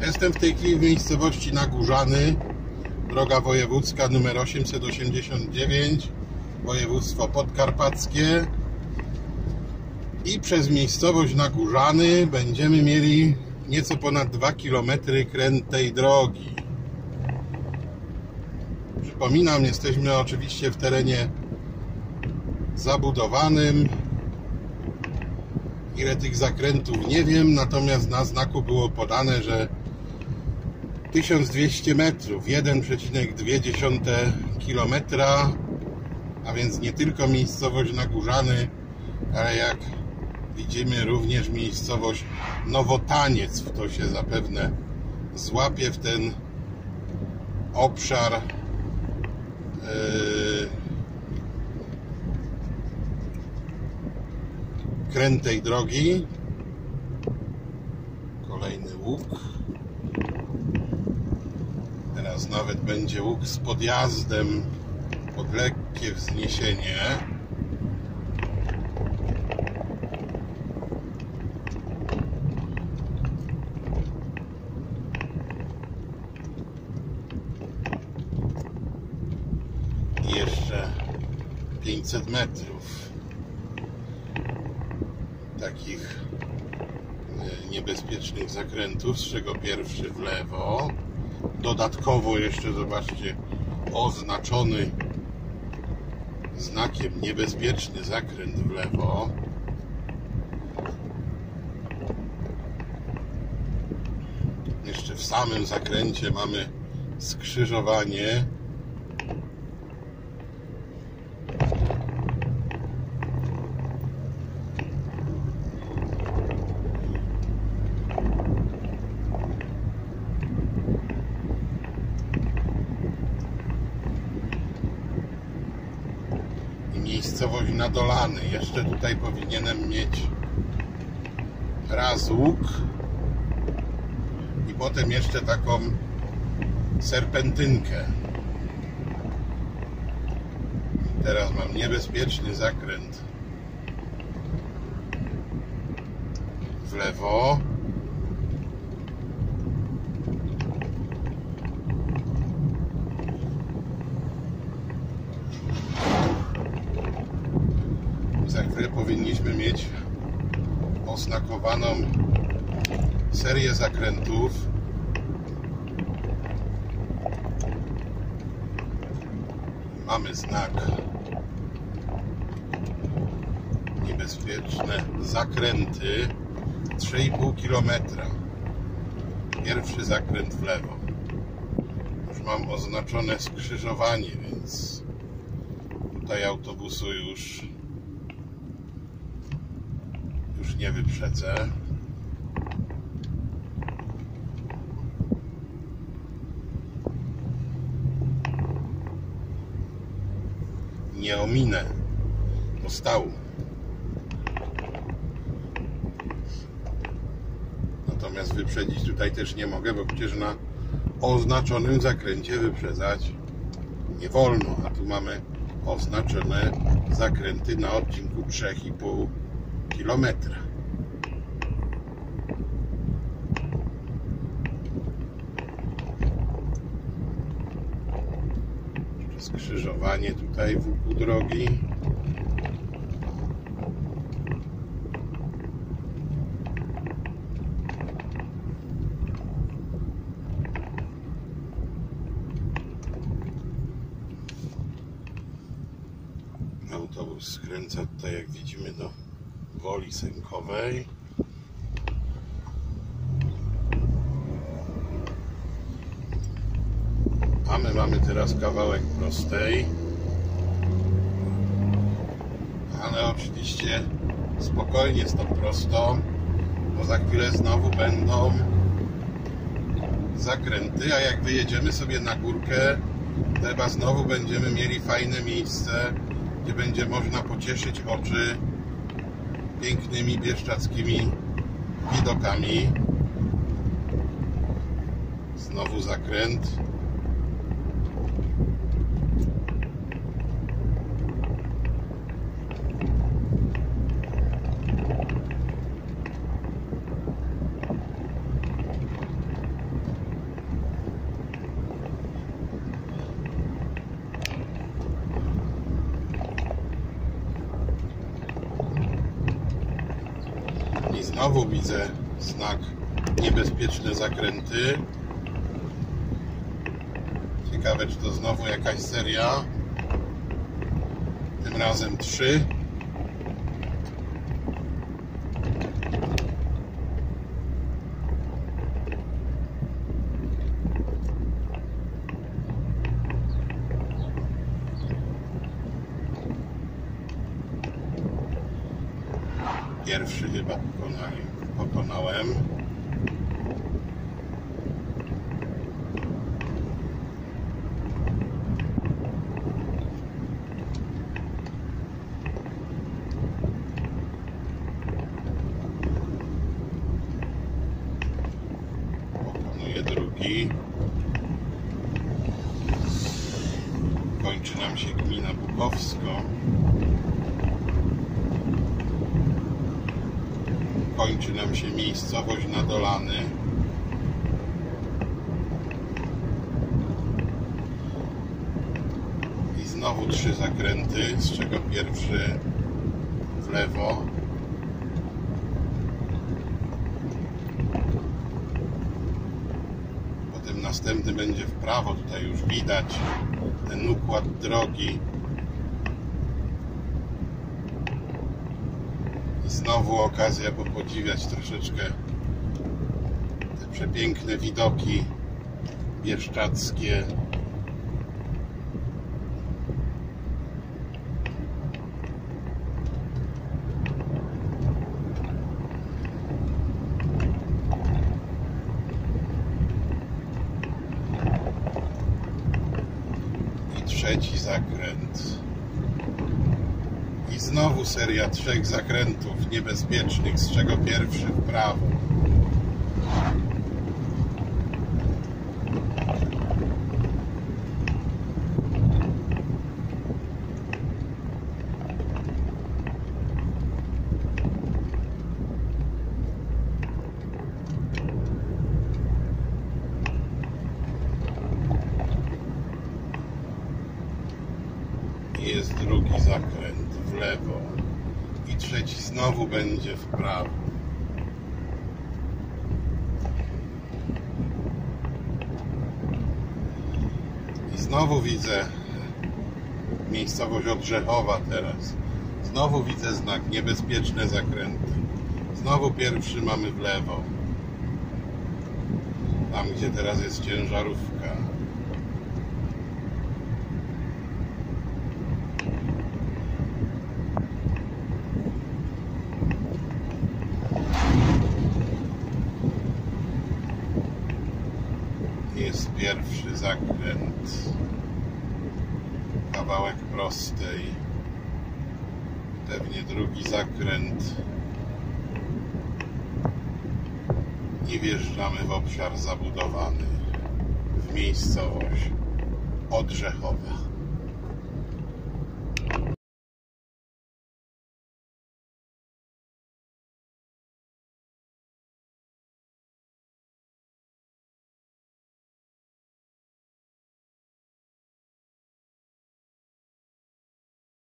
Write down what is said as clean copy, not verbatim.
Jestem w tej chwili w miejscowości Nagórzany, droga wojewódzka numer 889, województwo podkarpackie, i przez miejscowość Nagórzany będziemy mieli nieco ponad 2 km krętej drogi. Przypominam, jesteśmy oczywiście w terenie zabudowanym. Ile tych zakrętów nie wiem, natomiast na znaku było podane, że 1200 metrów, 1,2 km, a więc nie tylko miejscowość Nagórzany, ale jak widzimy również miejscowość Nowotaniec. To się zapewne złapie w ten obszar krętej drogi. Kolejny łuk. Teraz nawet będzie łuk z podjazdem pod lekkie wzniesienie. I jeszcze 500 metrów takich niebezpiecznych zakrętów, z czego pierwszy w lewo. Dodatkowo jeszcze, zobaczcie, oznaczony znakiem niebezpieczny zakręt w lewo. Jeszcze w samym zakręcie mamy skrzyżowanie. Miejscowość Nadolany. Jeszcze tutaj powinienem mieć raz łuk i potem jeszcze taką serpentynkę. Teraz mam niebezpieczny zakręt w lewo. Za chwilę powinniśmy mieć oznakowaną serię zakrętów. Mamy znak niebezpieczne zakręty, 3,5 km. Pierwszy zakręt w lewo. Już mam oznaczone skrzyżowanie, więc tutaj autobusu już nie wyprzedzę. Nie ominę postału. Natomiast wyprzedzić tutaj też nie mogę, bo przecież na oznaczonym zakręcie wyprzedzać nie wolno, a tu mamy oznaczone zakręty na odcinku 3,5 km. Skrzyżowanie tutaj wokół drogi. Autobus skręca tutaj, jak widzimy, do Woli Sękowej. A my mamy teraz kawałek prostej. Ale oczywiście spokojnie z tą prostą, bo za chwilę znowu będą zakręty, a jak wyjedziemy sobie na górkę, to chyba znowu będziemy mieli fajne miejsce, gdzie będzie można pocieszyć oczy pięknymi bieszczadzkimi widokami. Znowu zakręt. Znowu widzę znak niebezpieczne zakręty. Ciekawe, czy to znowu jakaś seria. Tym razem 3. Pierwszy chyba pokonałem. Pokonuję drugi. Kończy nam się gmina Bukowsko. Kończy nam się miejscowość Nadolany. I znowu 3 zakręty, z czego pierwszy w lewo. Potem następny będzie w prawo. Tutaj już widać ten układ drogi. Znowu okazja popodziwiać troszeczkę te przepiękne widoki bieszczadzkie. I trzeci zakręt. I znowu seria 3 zakrętów niebezpiecznych, z czego pierwszy w prawo. Jest drugi zakręt w lewo i trzeci znowu będzie w prawo. I znowu widzę miejscowość Odrzechowa teraz. Znowu widzę znak niebezpieczne zakręty. Znowu pierwszy mamy w lewo. Tam, gdzie teraz jest ciężarówka. Jest pierwszy zakręt, kawałek prostej, pewnie drugi zakręt i wjeżdżamy w obszar zabudowany, w miejscowość Odrzechowa.